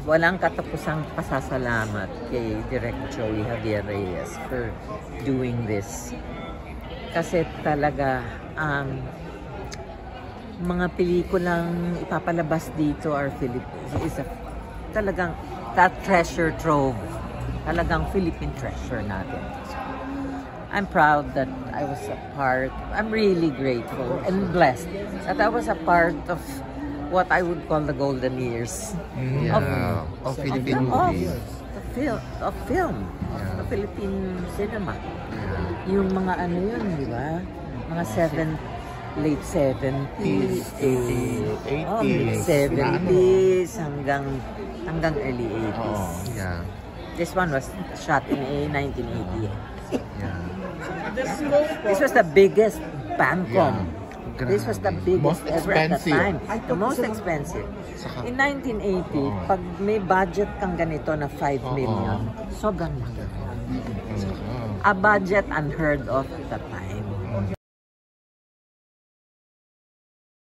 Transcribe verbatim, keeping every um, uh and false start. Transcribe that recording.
walang katapusang pasasalamat kay Direk Joey Javier Reyes for doing this. Kasi talaga, ang um, mga pelikulang ipapalabas dito are Philippines is a, talagang that treasure trove. Talagang Philippine treasure natin. So, I'm proud that I was a part, I'm really grateful and blessed that I was a part of what I would call the golden years yeah. of, of Philippine of, movies. Of, film, of film, yeah. of Philippine cinema. Yeah. Yung mga ano yun, di ba? Mga seven, late seventies, eighties, oh, mid seventies, hanggang, hanggang early eighties. Oh, yeah. This one was shot in nineteen eighty. Yeah. This was the biggest Pancom. Yeah. This was the biggest most ever at the expensive. time. The most expensive. In nineteen eighty, oh. pag may budget kang ganito na five oh, million, oh. sobrang mahal. Oh. A budget unheard of at that time.